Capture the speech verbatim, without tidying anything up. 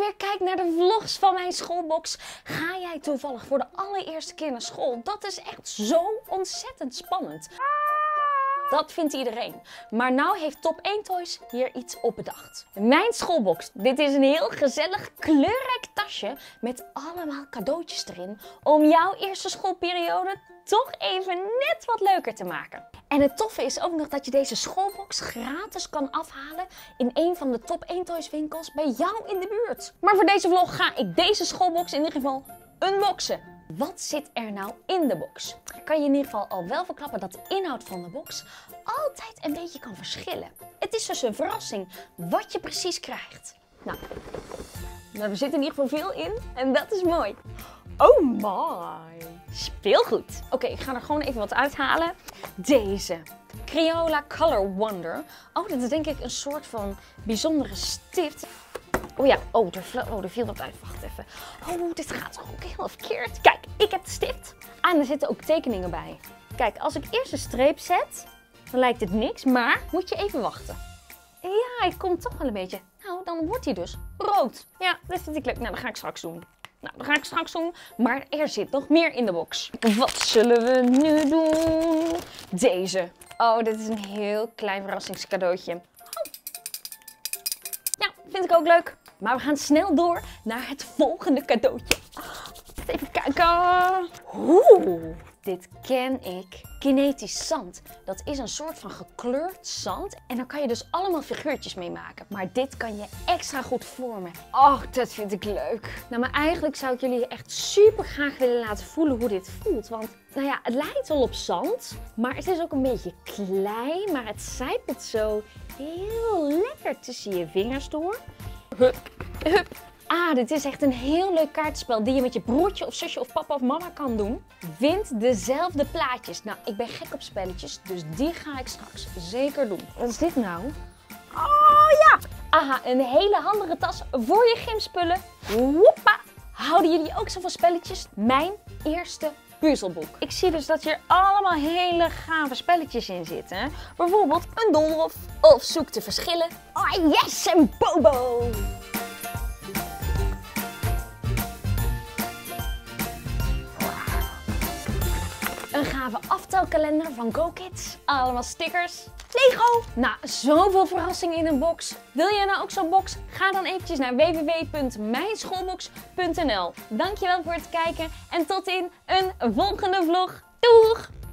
weer kijkt naar de vlogs van mijn schoolbox. Ga jij toevallig voor de allereerste keer naar school? Dat is echt zo ontzettend spannend. Dat vindt iedereen. Maar nou heeft Top één Toys hier iets op bedacht. Mijn schoolbox. Dit is een heel gezellig kleurrijk tasje met allemaal cadeautjes erin. Om jouw eerste schoolperiode toch even net wat leuker te maken. En het toffe is ook nog dat je deze schoolbox gratis kan afhalen in een van de Top één Toys winkels bij jou in de buurt. Maar voor deze vlog ga ik deze schoolbox in ieder geval unboxen. Wat zit er nou in de box? Kan je in ieder geval al wel verklappen dat de inhoud van de box altijd een beetje kan verschillen. Het is dus een verrassing wat je precies krijgt. Nou, nou er zit in ieder geval veel in en dat is mooi. Oh my! Speelgoed. Oké, okay, ik ga er gewoon even wat uithalen. Deze. Crayola Color Wonder. Oh, dit is denk ik een soort van bijzondere stift. Oh ja, oh er, oh, er viel wat uit. Wacht even. Oh, dit gaat toch ook heel verkeerd. Kijk, ik heb de stift. Ah, en er zitten ook tekeningen bij. Kijk, als ik eerst een streep zet, dan lijkt het niks. Maar moet je even wachten. Ja, het komt toch wel een beetje. Nou, dan wordt hij dus rood. Ja, dat vind ik leuk. Nou, dat ga ik straks doen. Nou, dat ga ik straks doen. Maar er zit nog meer in de box. Wat zullen we nu doen? Deze. Oh, dit is een heel klein verrassingscadeautje. Oh. Ja, vind ik ook leuk. Maar we gaan snel door naar het volgende cadeautje. Even kijken. Oeh, dit ken ik. Kinetisch zand. Dat is een soort van gekleurd zand. En daar kan je dus allemaal figuurtjes mee maken. Maar dit kan je extra goed vormen. Oh, dat vind ik leuk. Nou, maar eigenlijk zou ik jullie echt super graag willen laten voelen hoe dit voelt. Want, nou ja, het lijkt wel op zand. Maar het is ook een beetje klein. Maar het zijpelt zo heel lekker tussen je vingers door. Hup, hup. Ah, dit is echt een heel leuk kaartenspel die je met je broertje of zusje of papa of mama kan doen. Vind dezelfde plaatjes. Nou, ik ben gek op spelletjes, dus die ga ik straks zeker doen. Wat is dit nou? Oh ja! Aha, een hele handige tas voor je gymspullen. Woepa! Houden jullie ook zo van spelletjes? Mijn eerste puzzelboek. Ik zie dus dat hier allemaal hele gave spelletjes in zitten. Bijvoorbeeld een doolhof of zoek de verschillen. Oh yes, een bobo! Een gave aftelkalender van GoKids. Allemaal stickers. Lego! Nou, zoveel verrassingen in een box. Wil jij nou ook zo'n box? Ga dan eventjes naar w w w punt mijn schoolbox punt n l. Dankjewel voor het kijken en tot in een volgende vlog. Doeg!